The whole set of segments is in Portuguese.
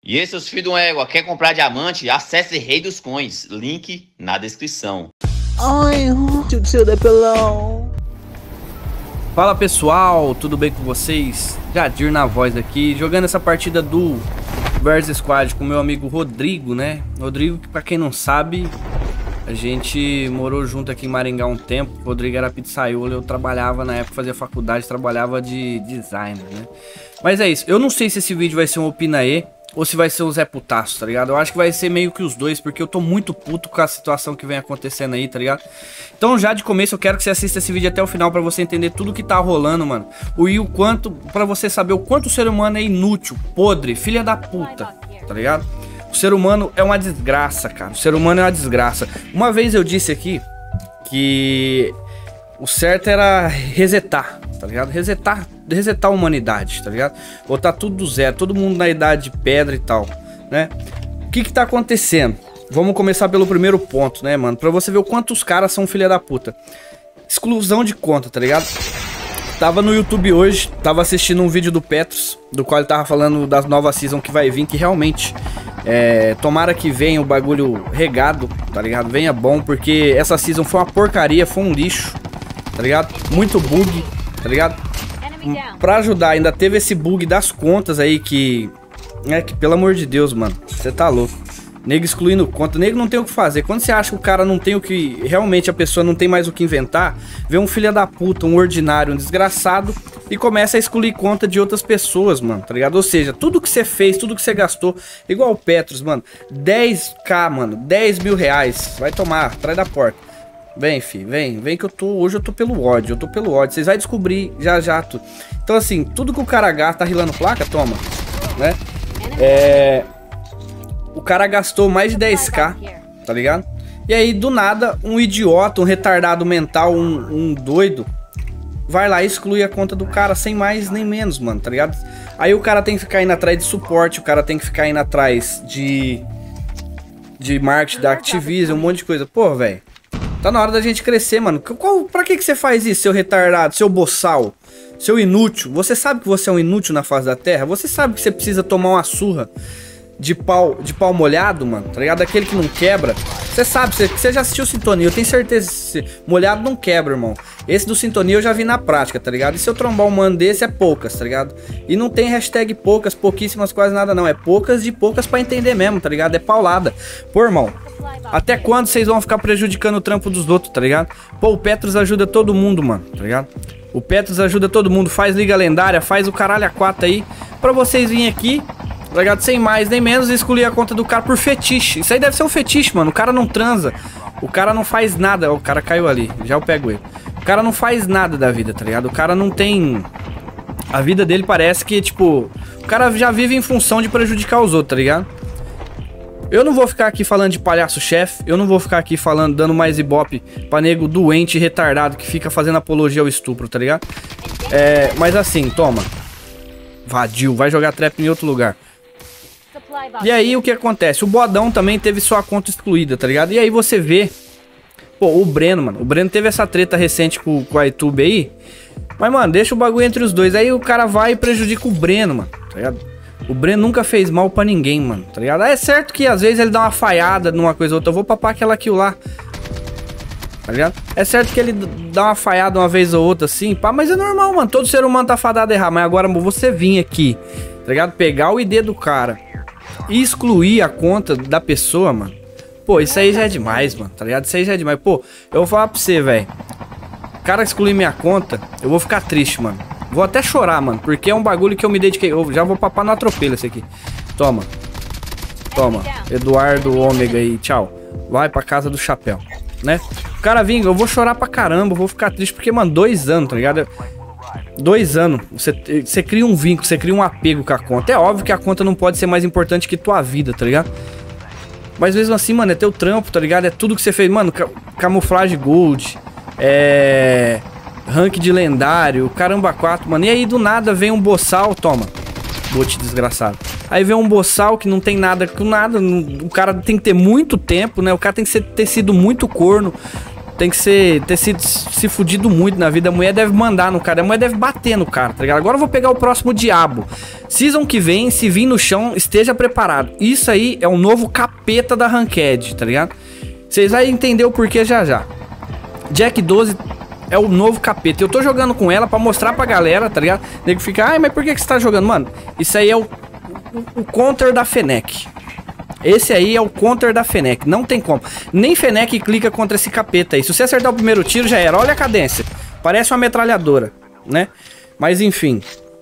E aí, seus filhos de uma égua, quer comprar diamante? Acesse Rei dos Coins, link na descrição. Ai, tio da pelão. Fala pessoal, tudo bem com vocês? Jadir na voz aqui, jogando essa partida do Versus Squad com meu amigo Rodrigo, né? Rodrigo, que pra quem não sabe, a gente morou junto aqui em Maringá um tempo. O Rodrigo era pizzaiolo, eu trabalhava na época, fazia faculdade, trabalhava de designer, né? Mas é isso, eu não sei se esse vídeo vai ser um Opinaê ou se vai ser o Zé Putaço, tá ligado? Eu acho que vai ser meio que os dois, porque eu tô muito puto com a situação que vem acontecendo aí, tá ligado? Então já de começo eu quero que você assista esse vídeo até o final pra você entender tudo que tá rolando, mano. E o quanto, pra você saber o quanto o ser humano é inútil, podre, filha da puta, tá ligado? O ser humano é uma desgraça, cara. O ser humano é uma desgraça. Uma vez eu disse aqui que o certo era resetar, tá ligado? Resetar a humanidade, tá ligado? Botar tudo do zero, todo mundo na idade de pedra e tal, né? O que tá acontecendo? Vamos começar pelo primeiro ponto, né, mano? Pra você ver o quanto os caras são filha da puta. Exclusão de conta, tá ligado? Tava no YouTube hoje, tava assistindo um vídeo do Petros, do qual ele tava falando das novas season que vai vir, que realmente, tomara que venha o bagulho regado, tá ligado? Venha bom, porque essa season foi uma porcaria, foi um lixo, tá ligado? Muito bug, tá ligado? Pra ajudar, ainda teve esse bug das contas aí que pelo amor de Deus, mano, você tá louco. Nego excluindo conta, nego não tem o que fazer. Quando você acha que o cara não tem o que, realmente a pessoa não tem mais o que inventar, vem um filho da puta, um ordinário, um desgraçado e começa a excluir conta de outras pessoas, mano, tá ligado? Ou seja, tudo que você fez, tudo que você gastou, igual o Petros, mano, 10k, mano, 10 mil reais, vai tomar, atrás da porta. Vem, fi, vem que hoje eu tô pelo ódio, vocês vão descobrir já tudo. Então assim, tudo que o cara gasta, tá rilando placa, toma, né? O cara gastou mais de 10k, tá ligado? E aí, do nada, um idiota, um retardado mental, um doido, vai lá e exclui a conta do cara sem mais nem menos, mano, tá ligado? Aí o cara tem que ficar indo atrás de suporte, o cara tem que ficar indo atrás de marketing da Activision, um monte de coisa. Pô, velho, tá na hora da gente crescer, mano. Pra que você faz isso, seu retardado, seu boçal, seu inútil? Você sabe que você é um inútil na face da terra? Você sabe que você precisa tomar uma surra de pau molhado, mano, tá ligado? Aquele que não quebra. Você sabe, você já assistiu Sintonia, eu tenho certeza que molhado não quebra, irmão. Esse do Sintonia eu já vi na prática, tá ligado? E se eu trombar um mano desse é poucas, tá ligado? E não tem hashtag poucas, pouquíssimas, quase nada não. É poucas de poucas pra entender mesmo, tá ligado? É paulada. Pô, irmão, até quando vocês vão ficar prejudicando o trampo dos outros, tá ligado? Pô, o Petros ajuda todo mundo, mano, tá ligado? O Petros ajuda todo mundo, faz liga lendária, faz o caralho a 4 aí, pra vocês virem aqui, tá ligado? Sem mais nem menos, excluir a conta do cara por fetiche. Isso aí deve ser um fetiche, mano. O cara não transa, o cara não faz nada. O cara caiu ali, já eu pego ele. O cara não faz nada da vida, tá ligado? O cara não tem... A vida dele parece que, tipo, o cara já vive em função de prejudicar os outros, tá ligado? Eu não vou ficar aqui falando de palhaço-chefe, eu não vou ficar aqui falando, dando mais ibope pra nego doente e retardado que fica fazendo apologia ao estupro, tá ligado? Mas assim, toma. Vadio, vai jogar trap em outro lugar. E aí o que acontece? O Bodão também teve sua conta excluída, tá ligado? E aí você vê, pô, o Breno, mano. O Breno teve essa treta recente com a YouTube aí. Mas, mano, deixa o bagulho entre os dois. Aí o cara vai e prejudica o Breno, mano, tá ligado? O Breno nunca fez mal pra ninguém, mano, tá ligado? É certo que às vezes ele dá uma falhada numa coisa ou outra. Eu vou papar aquela kill lá, tá ligado? É certo que ele dá uma falhada uma vez ou outra assim, pá, mas é normal, mano. Todo ser humano tá fadado a errar. Mas agora você vir aqui, tá ligado? Pegar o ID do cara e excluir a conta da pessoa, mano. Pô, isso aí já é demais, mano, tá ligado? Isso aí já é demais. Pô, eu vou falar pra você, velho. O cara excluir minha conta, eu vou ficar triste, mano. Vou até chorar, mano, porque é um bagulho que eu me dediquei. Eu já vou papar no atropelo esse aqui. Toma. Toma. Eduardo Ômega aí, tchau. Vai pra casa do chapéu, né? O cara vem, eu vou chorar pra caramba, eu vou ficar triste, porque, mano, 2 anos, tá ligado? 2 anos, você cria um vínculo, você cria um apego com a conta. É óbvio que a conta não pode ser mais importante que tua vida, tá ligado? Mas mesmo assim, mano, é teu trampo, tá ligado? É tudo que você fez, mano, camuflagem gold, rank de lendário, caramba 4, mano. E aí do nada vem um boçal, toma, bot desgraçado. Aí vem um boçal que não tem nada com nada, o cara tem que ter muito tempo, né? O cara tem que ter sido muito corno, tem que ter se fudido muito na vida. A mulher deve mandar no cara, a mulher deve bater no cara, tá ligado? Agora eu vou pegar o próximo diabo. Season que vem, se vir no chão, esteja preparado. Isso aí é um novo capeta da Ranked, tá ligado? Vocês vão entender o porquê já já. Jack 12 é o novo capeta. Eu tô jogando com ela pra mostrar pra galera, tá ligado? O nego fica, ai, mas por que você tá jogando? Mano, isso aí é o counter da Fennec. Esse aí é o counter da Fennec. Não tem como. Nem Fennec clica contra esse capeta aí. Se você acertar o primeiro tiro, já era. Olha a cadência. Parece uma metralhadora, né? Mas enfim.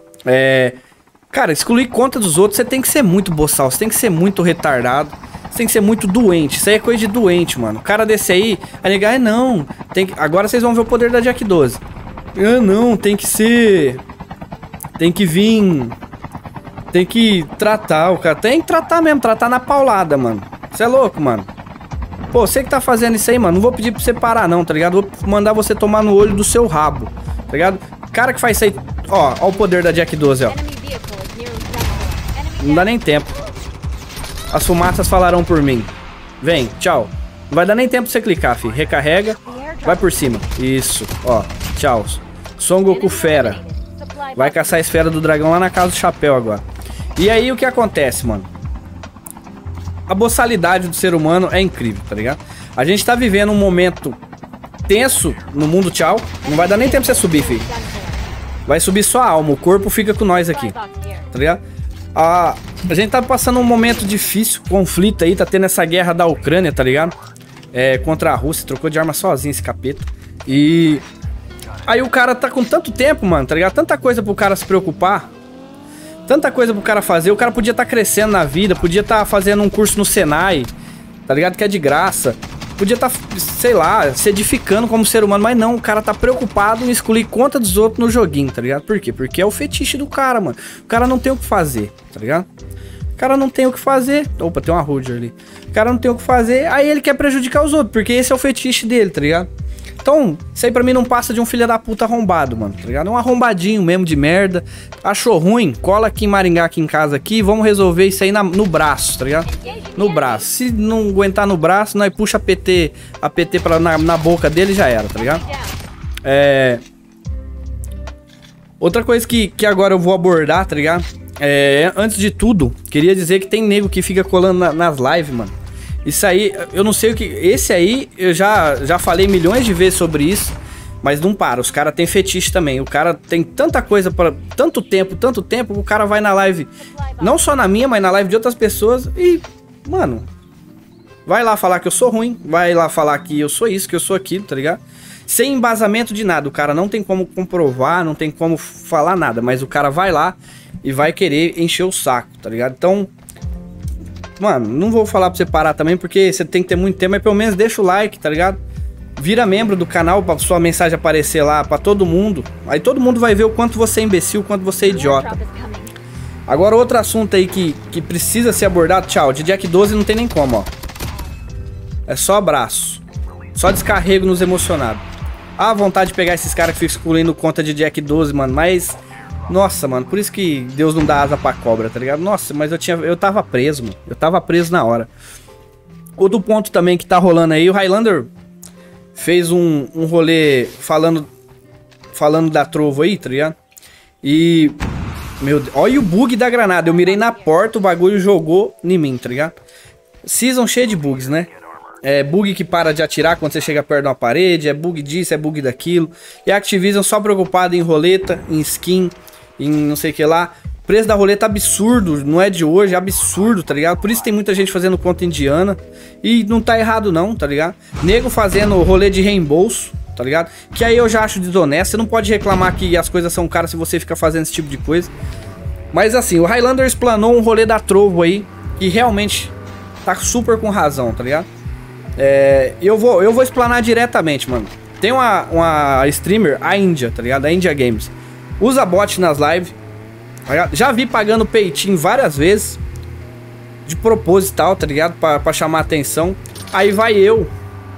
Cara, excluir conta dos outros, você tem que ser muito boçal. Você tem que ser muito retardado. Você tem que ser muito doente. Isso aí é coisa de doente, mano. O cara desse aí, a negar, não. Agora vocês vão ver o poder da Jack 12. Não, tem que ser... Tem que vir... Tem que tratar o cara. Tem que tratar mesmo, tratar na paulada, mano. Você é louco, mano. Pô, você que tá fazendo isso aí, mano, não vou pedir pra você parar não, tá ligado? Vou mandar você tomar no olho do seu rabo, tá ligado? Cara que faz isso aí... Ó o poder da Jack 12, ó. Não dá nem tempo. As fumaças falarão por mim. Vem, tchau. Não vai dar nem tempo pra você clicar, fi. Recarrega. Vai por cima. Isso, ó. Tchau. Son Goku fera. Vai caçar a esfera do dragão lá na casa do chapéu agora. E aí o que acontece, mano? A boçalidade do ser humano é incrível, tá ligado? A gente tá vivendo um momento tenso no mundo, tchau. Não vai dar nem tempo pra você subir, filho. Vai subir só a alma, o corpo fica com nós aqui, tá ligado? A gente tá passando um momento difícil, conflito aí, tá tendo essa guerra da Ucrânia, tá ligado? Contra a Rússia, trocou de arma sozinho esse capeta. E... aí o cara tá com tanto tempo, mano, tá ligado? Tanta coisa pro cara se preocupar. Tanta coisa pro cara fazer. O cara podia estar crescendo na vida, podia estar fazendo um curso no Senai, tá ligado? Que é de graça. Podia estar, sei lá, se edificando como ser humano. Mas não, o cara tá preocupado em excluir conta dos outros no joguinho, tá ligado? Por quê? Porque é o fetiche do cara, mano. O cara não tem o que fazer, tá ligado? O cara não tem o que fazer. Opa, tem uma Roger ali. O cara não tem o que fazer, aí ele quer prejudicar os outros, porque esse é o fetiche dele, tá ligado? Então, isso aí pra mim não passa de um filho da puta arrombado, mano, tá ligado? É um arrombadinho mesmo de merda. Achou ruim? Cola aqui em Maringá, aqui em casa aqui. Vamos resolver isso aí no braço, tá ligado? No braço. Se não aguentar no braço, nós puxa a PT na boca dele, já era, tá ligado? Outra coisa que agora eu vou abordar, tá ligado? Antes de tudo, queria dizer que tem nego que fica colando nas lives, mano. Isso aí, eu não sei o que... Esse aí, eu já falei milhões de vezes sobre isso, mas não para. Os caras têm fetiche também. O cara tem tanta coisa para tanto tempo, o cara vai na live, não só na minha, mas na live de outras pessoas e, mano, vai lá falar que eu sou ruim, vai lá falar que eu sou isso, que eu sou aquilo, tá ligado? Sem embasamento de nada. O cara não tem como comprovar, não tem como falar nada, mas o cara vai lá e vai querer encher o saco, tá ligado? Então... mano, não vou falar pra você parar também, porque você tem que ter muito tempo, mas pelo menos deixa o like, tá ligado? Vira membro do canal pra sua mensagem aparecer lá pra todo mundo. Aí todo mundo vai ver o quanto você é imbecil, o quanto você é idiota. Agora outro assunto aí que precisa ser abordado, tchau, de Jack 12 não tem nem como, ó. É só abraço. Só descarrego nos emocionados. Ah, vontade de pegar esses caras que ficam excluindo conta de Jack 12, mano, mas... nossa, mano, por isso que Deus não dá asa pra cobra, tá ligado? Nossa, mas eu tava preso, mano. Eu tava preso na hora. Outro ponto também que tá rolando aí, o Highlander fez um rolê falando da Trovo aí, tá ligado? E... meu Deus, olha o bug da granada. Eu mirei na porta, o bagulho jogou em mim, tá ligado? Season cheia de bugs, né? É bug que para de atirar quando você chega perto de uma parede, é bug disso, é bug daquilo. E a Activision só preocupada em roleta, em skin, em não sei o que lá. O preço da roleta absurdo, não é de hoje, é absurdo, tá ligado? Por isso tem muita gente fazendo conta indiana. E não tá errado não, tá ligado? Nego fazendo rolê de reembolso, tá ligado? Que aí eu já acho desonesto. Você não pode reclamar que as coisas são caras se você fica fazendo esse tipo de coisa. Mas assim, o Highlander explanou um rolê da Trovo aí, que realmente tá super com razão, tá ligado? Eu vou explanar diretamente, mano. Tem uma streamer, a Índia, tá ligado? A India Games. Usa bot nas lives. Tá, já vi pagando peitinho várias vezes. De proposital, tá ligado? Pra chamar atenção. Aí vai eu,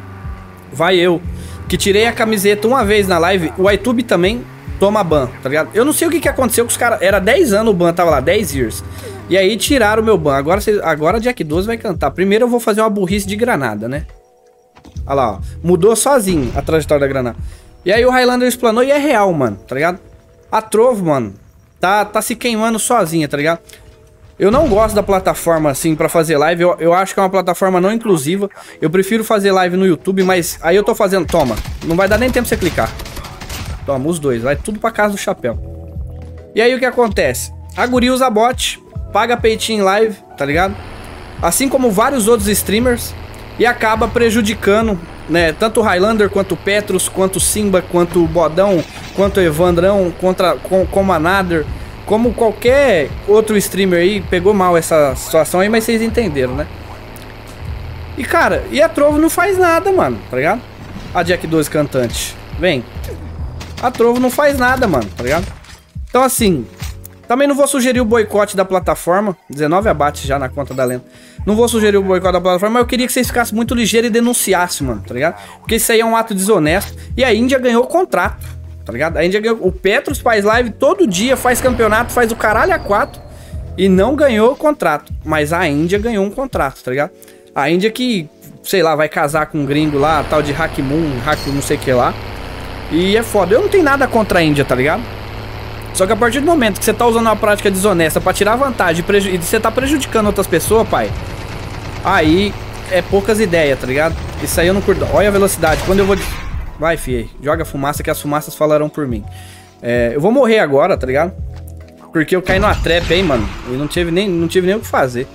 que tirei a camiseta uma vez na live. O iTube também toma ban, tá ligado? Eu não sei o que aconteceu com os caras. Era 10 anos o ban, tava lá, 10 years. E aí tiraram o meu ban. Agora Jack 12 vai cantar. Primeiro eu vou fazer uma burrice de granada, né? Olha lá, ó. Mudou sozinho a trajetória da granada. E aí o Highlander explanou e é real, mano, tá ligado? A Trovo, mano, tá se queimando sozinha, tá ligado? Eu não gosto da plataforma, assim, pra fazer live. Eu acho que é uma plataforma não inclusiva. Eu prefiro fazer live no YouTube, mas aí eu tô fazendo... Toma, não vai dar nem tempo pra você clicar. Toma, os dois, vai tudo pra casa do chapéu. E aí o que acontece? A guria usa bot, paga peitinho em live, tá ligado? Assim como vários outros streamers. E acaba prejudicando, né? Tanto o Highlander, quanto o Petrus, quanto o Simba, quanto o Bodão, quanto o Evandrão, como a Nader... Como qualquer outro streamer aí, pegou mal essa situação aí, mas vocês entenderam, né? E cara, e a Trovo não faz nada, mano, tá ligado? A Jack 12 cantante, vem. A Trovo não faz nada, mano, tá ligado? Então assim, também não vou sugerir o boicote da plataforma. 19 abates já na conta da lenda. Não vou sugerir o boicote da plataforma, mas eu queria que vocês ficassem muito ligeiros e denunciassem, mano, tá ligado? Porque isso aí é um ato desonesto. E a Índia ganhou o contrato. Tá ligado? A Índia ganhou. O Petrus faz live todo dia, faz campeonato, faz o caralho a 4 e não ganhou o contrato. Mas a Índia ganhou um contrato, tá ligado? A Índia que, sei lá, vai casar com um gringo lá, tal de Hack Moon, Hack não sei o que lá. E é foda. Eu não tenho nada contra a Índia, tá ligado? Só que a partir do momento que você tá usando uma prática desonesta pra tirar vantagem e você tá prejudicando outras pessoas, pai, aí é poucas ideias, tá ligado? Isso aí eu não curto. Olha a velocidade. Quando eu vou... Vai, fi, joga fumaça que as fumaças falarão por mim. Eu vou morrer agora, tá ligado? Porque eu caí numa trap, hein, mano. E não tive nem o que fazer.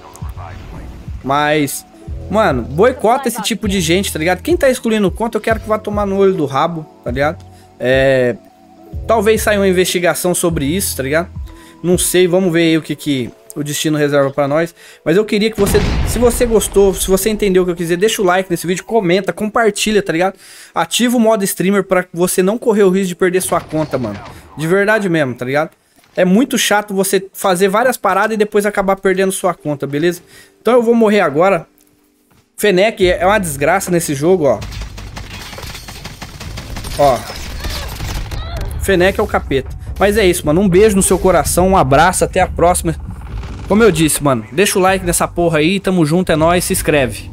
Mas, mano, boicota esse tipo de gente, tá ligado? Quem tá excluindo conta, eu quero que vá tomar no olho do rabo, tá ligado? Talvez saia uma investigação sobre isso, tá ligado? Não sei, vamos ver aí o que o destino reserva pra nós. Mas eu queria que você, se você gostou, se você entendeu o que eu quis dizer, deixa o like nesse vídeo, comenta, compartilha, tá ligado? Ativa o modo streamer pra você não correr o risco de perder sua conta, mano. De verdade mesmo, tá ligado? É muito chato você fazer várias paradas e depois acabar perdendo sua conta, beleza? Então eu vou morrer agora. Fennec é uma desgraça nesse jogo, ó. Ó. Fennec é o capeta. Mas é isso, mano. Um beijo no seu coração, um abraço, até a próxima. Como eu disse, mano, deixa o like nessa porra aí, tamo junto, é nóis, se inscreve.